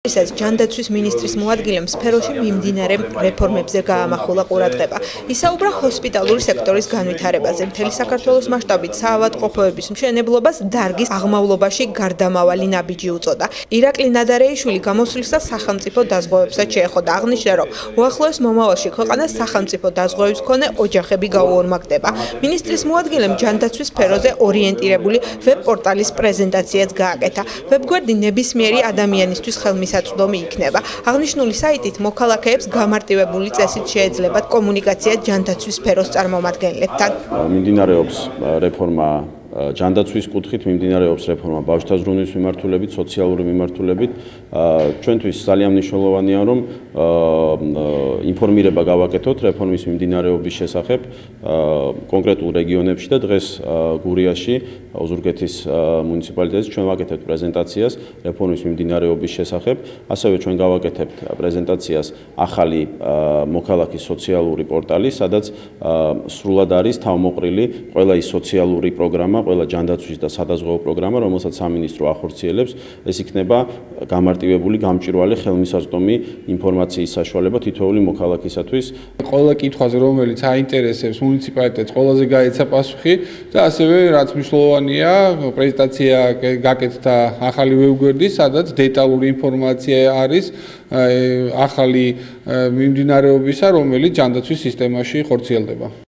Iსაც ჯანდაცვის მინისტრის მოადგილემ სფეროში მიმდინარე რეფორმებზე გაამახვილა ყურადღება. ისაუბრა ჰოსპიტალური სექტორის განვითარებაზე. მთელი საქართველოს მასშტაბით საავადმყოფოების მშენებლობას დარგის აღმავლობაში გარდამავალი ნაბიჯი უწოდა. ირაკლი ნადარეიშვილი გამოსვლისა სახელმწიფო დაზღვევებსაც შეეხოდა. აღნიშნა, რომ უახლოეს მომავალში ქვეყანას სახელმწიფო დაზღვევის მქონე ოჯახები გაუორმაგდება. მინისტრის მოადგილემ ჯანდაცვის სფეროზე ორიენტირებული ვებ-პორტალის პრეზენტაციაც გააკეთა. ვებგვერდი ნებისმიერი ადამიანისთვის ხელმისაწვდომი იქნება. აღნიშნული საიტით მოქალაქეებს გამარტივებული წესით შეეძლებათ კომუნიკაცია ჯანდაცვის სფეროს წარმომადგენლებთან. მიმდინარეობს რეფორმა ჯანდაცვის კუთხით, მიმდინარეობს რეფორმა ბავშვთა ზრუნვის მიმართულებით, სოციალური მიმართულებით. ჩვენთვის ძალიან მნიშვნელოვანია, რომ ინფორმირება გავაკეთოთ რეფორმის მიმდინარეობის შესახებ კონკრეტულ რეგიონებში და დღეს გურიაში, ოზურგეთის მუნიციპალიტეტში ჩვენ ვაკეთებთ პრეზენტაციას რეფორმის მიმდინარეობის შესახებ. ასევე ჩვენ გავაკეთებთ პრეზენტაციას ახალი მოქალაქის სოციალური პორტალი, სადაც სრულად არის თავმოყრილი ყველა ის სოციალური პროგრამა, ყველა ჯანდაცვის და სადაზღვევო პროგრამა, რომელსაც სამინისტრო ახორციელებს, ეს იქნება გამარტივებული, გამჭვირვალე ხელმისაწვდომი ინფორმაციის საშუალება თითოეული მოქალაქისათვის. ყველა კითხვაზე, რომელიც აინტერესებს მუნიციპალიტეტს, ყველაზე გაეცა პასუხი და ასევე რაც მნიშვნელოვანია, პრეზენტაცია გაკეთდა ახალი ვებგვერდი, სადაც დეტალური ინფორმაცია არის ახალი მიმდინარეობისა, რომელიც ჯანდაცვის სისტემაში ხორციელდება.